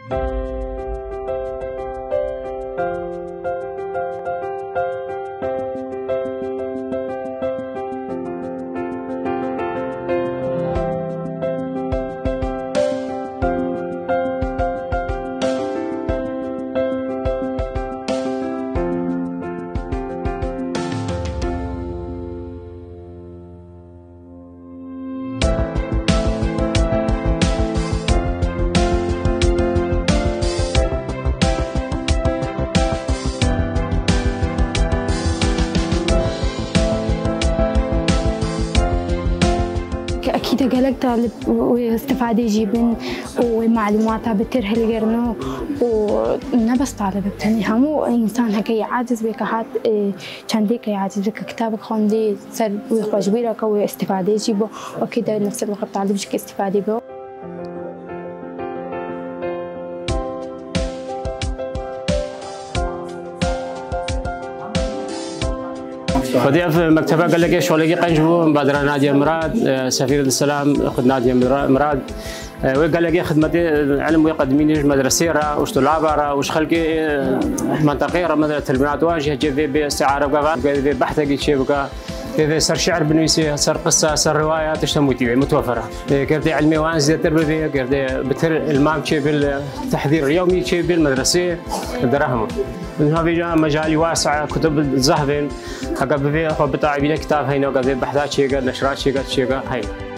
أكيد قالك طالب واستفادة جيبن ومعلوماتها بترهل غيرنا ونبس طالب بتني همو إنسان هكي عاجز بك هات كان ديك عاجز بك كتابك خاندي سر ويخرج بيرك واستفادة جيبه وأكيد نفس الوقت طالب جك استفادة به. ودي في مكتبة قال لك ايش ولا قنجو بادر نادي مراد سفير السلام اخذ نادي مراد وقال لك خدمتي علم ويقدميني مدرسيرة وش طلابة وش خلقي منطقية مدرسة تل بنات واجهة جي باستعارة وقال بحث شيء بقى إذا صار شعر بنويسي صار قصة صار رواية تشتموتي متوفرة كردي علمي وانزل تربية كردي بتر المام شيء بالتحضير اليومي شيء بالمدرسة دراهم هذا مجال واسع كتب الذهب حق بفي بتاعي بلا كتاب هنا وقاعد بحثات شيء نشرات شيء هاي